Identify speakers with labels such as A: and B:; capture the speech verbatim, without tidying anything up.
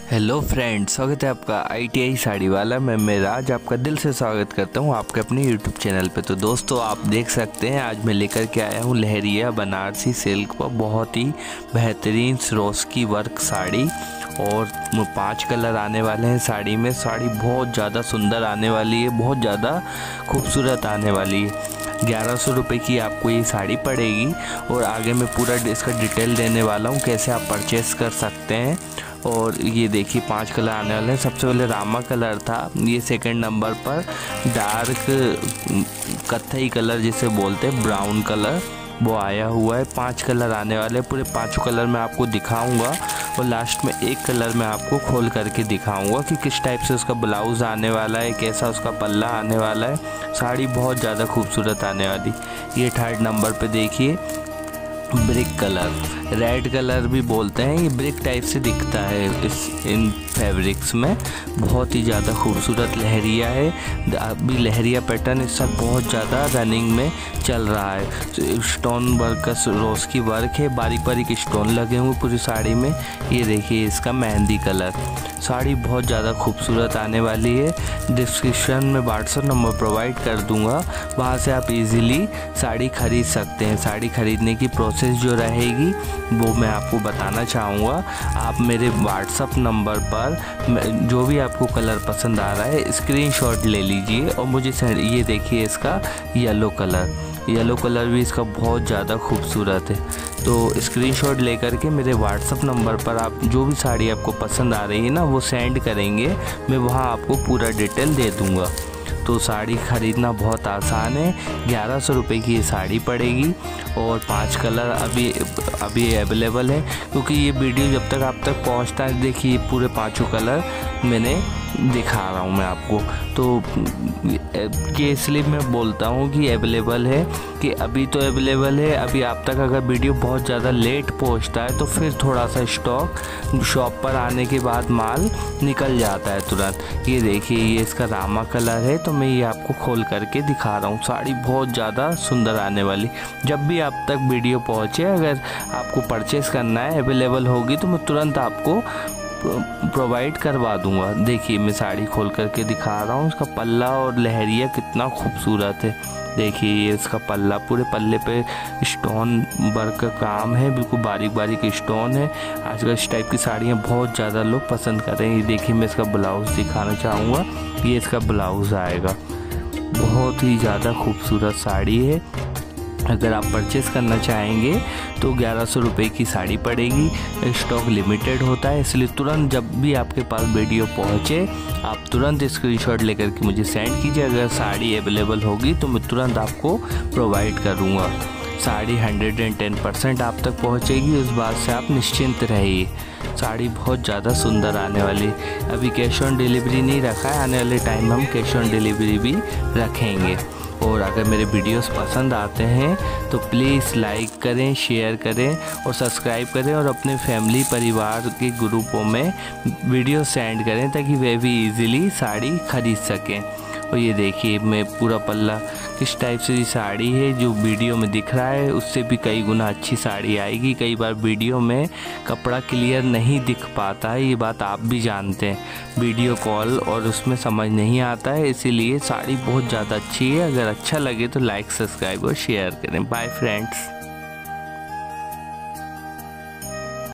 A: Hello friends, स्वागत है आपका आई टी आई साड़ी वाला। मैं मेराज आपका दिल से स्वागत करता हूं आपके अपने यूट्यूब चैनल पे। तो दोस्तों, आप देख सकते हैं आज मैं लेकर के आया हूं लहरिया बनारसी सिल्क पर बहुत ही बेहतरीन सरोस्की वर्क साड़ी। और पांच कलर आने वाले हैं साड़ी में। साड़ी बहुत ज़्यादा सुंदर आने वाली है, बहुत ज़्यादा खूबसूरत आने वाली है। ग्यारह सौ रुपये की आपको ये साड़ी पड़ेगी। और आगे मैं पूरा इसका डिटेल देने वाला हूँ कैसे आप परचेस कर सकते हैं। और ये देखिए पांच कलर आने वाले हैं। सबसे पहले रामा कलर था, ये सेकंड नंबर पर डार्क कत्थई कलर जिसे बोलते हैं, ब्राउन कलर, वो आया हुआ है। पांच कलर आने वाले हैं, पूरे पांचों कलर मैं आपको दिखाऊंगा। और लास्ट में एक कलर मैं आपको खोल करके दिखाऊंगा कि किस टाइप से उसका ब्लाउज़ आने वाला है, कैसा उसका पल्ला आने वाला है। साड़ी बहुत ज़्यादा खूबसूरत आने वाली। ये थर्ड नंबर पे देखिए ब्रिक कलर, रेड कलर भी बोलते हैं। ये ब्रिक टाइप से दिखता है इस इन फैब्रिक्स में। बहुत ही ज़्यादा खूबसूरत लहरिया है। अभी लहरिया पैटर्न इस सब बहुत ज़्यादा रनिंग में चल रहा है। स्टोन वर्क का रोज की वर्क है, बारीक बारीक स्टोन लगे हुए पूरी साड़ी में। ये देखिए इसका मेहंदी कलर। साड़ी बहुत ज़्यादा खूबसूरत आने वाली है। डिस्क्रिप्शन में व्हाट्सएप नंबर प्रोवाइड कर दूंगा, वहाँ से आप इजीली साड़ी खरीद सकते हैं। साड़ी खरीदने की प्रोसेस जो रहेगी वो मैं आपको बताना चाहूँगा। आप मेरे व्हाट्सएप नंबर पर जो भी आपको कलर पसंद आ रहा है स्क्रीनशॉट ले लीजिए और मुझे सेंड। ये देखिए इसका येलो कलर, येलो कलर भी इसका बहुत ज़्यादा खूबसूरत है। तो स्क्रीनशॉट लेकर के मेरे व्हाट्सअप नंबर पर आप जो भी साड़ी आपको पसंद आ रही है ना वो सेंड करेंगे, मैं वहाँ आपको पूरा डिटेल दे दूँगा। तो साड़ी ख़रीदना बहुत आसान है। ग्यारह सौ रुपये की ये साड़ी पड़ेगी और पांच कलर अभी अभी अवेलेबल है। क्योंकि ये वीडियो जब तक आप तक पहुंचता है, देखिए पूरे पांचों कलर मैंने दिखा रहा हूं मैं आपको। तो कि इसलिए मैं बोलता हूं कि अवेलेबल है, कि अभी तो अवेलेबल है। अभी आप तक अगर वीडियो बहुत ज़्यादा लेट पहुंचता है तो फिर थोड़ा सा स्टॉक शॉप पर आने के बाद माल निकल जाता है तुरंत। ये देखिए ये इसका रामा कलर है, तो मैं ये आपको खोल करके दिखा रहा हूँ। साड़ी बहुत ज़्यादा सुंदर आने वाली। जब भी आप तक वीडियो पहुँचे, अगर आपको परचेस करना है अवेलेबल होगी तो मैं तुरंत आपको प्रोवाइड करवा दूंगा। देखिए मैं साड़ी खोल करके दिखा रहा हूँ। इसका पल्ला और लहरिया कितना खूबसूरत है। देखिए ये इसका पल्ला, पूरे पल्ले पे स्टोन वर्क का काम है, बिल्कुल बारीक बारीक स्टोन है। आजकल इस टाइप की साड़ियाँ बहुत ज़्यादा लोग पसंद कर रहे हैं। ये देखिए मैं इसका ब्लाउज़ दिखाना चाहूँगा। ये इसका ब्लाउज़ आएगा। बहुत ही ज़्यादा खूबसूरत साड़ी है। अगर आप परचेस करना चाहेंगे तो ग्यारह सौ रुपये की साड़ी पड़ेगी। स्टॉक लिमिटेड होता है, इसलिए तुरंत जब भी आपके पास वीडियो पहुंचे आप तुरंत स्क्रीनशॉट लेकर के मुझे सेंड कीजिए। अगर साड़ी अवेलेबल होगी तो मैं तुरंत आपको प्रोवाइड करूंगा। Sari hundred and ten percent आप तक पहुंचेगी, उस बात से आप निश्चिंत रहिए। साड़ी बहुत ज़्यादा सुंदर आने वाली। अभी कैश ऑन डिलीवरी नहीं रखा है, आने वाले टाइम में हम कैश ऑन डिलीवरी भी रखेंगे। और अगर मेरे वीडियोस पसंद आते हैं तो प्लीज़ लाइक करें, शेयर करें और सब्सक्राइब करें और अपने फैमिली परिवार के ग्रुपों में वीडियो सेंड करें ताकि वे भी इजीली साड़ी खरीद सकें। और ये देखिए मैं पूरा पल्ला किस टाइप से साड़ी है, जो वीडियो में दिख रहा है उससे भी कई गुना अच्छी साड़ी आएगी। कई बार वीडियो में कपड़ा क्लियर नहीं दिख पाता है, ये बात आप भी जानते हैं। वीडियो कॉल और उसमें समझ नहीं आता है, इसीलिए साड़ी बहुत ज़्यादा अच्छी है। अगर अच्छा लगे तो लाइक, सब्सक्राइब और शेयर करें। Bye friends.